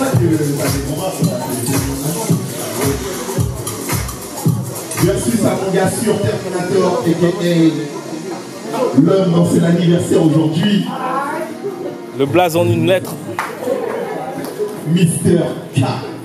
ça que ça des combats, ça va versus à mon gars sur Terminator, a.k.a. l'homme dont c'est l'anniversaire aujourd'hui. Le blaze en une lettre. Mister K.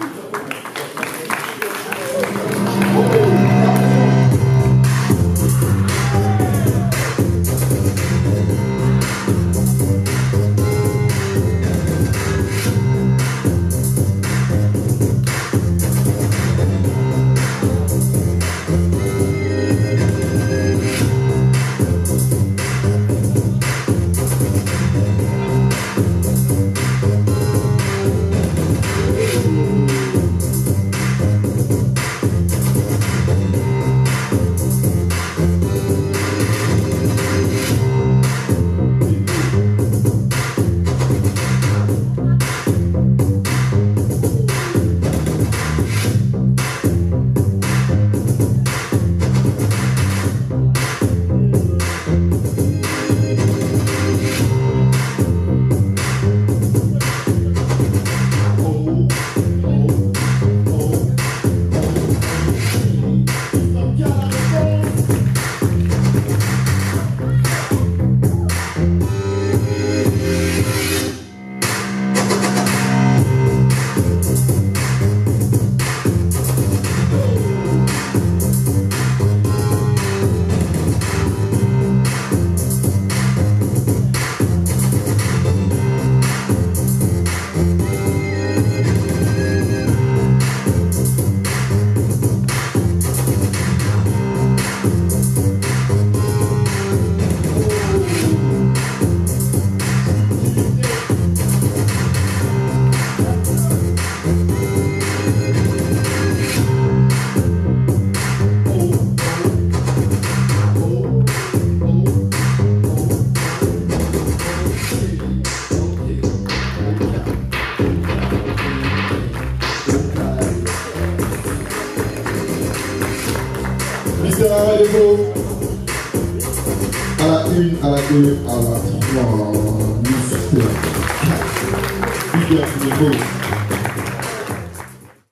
Mister Arrêtez-vous. À la une, à la deux, à la trois, Mister K. Big up,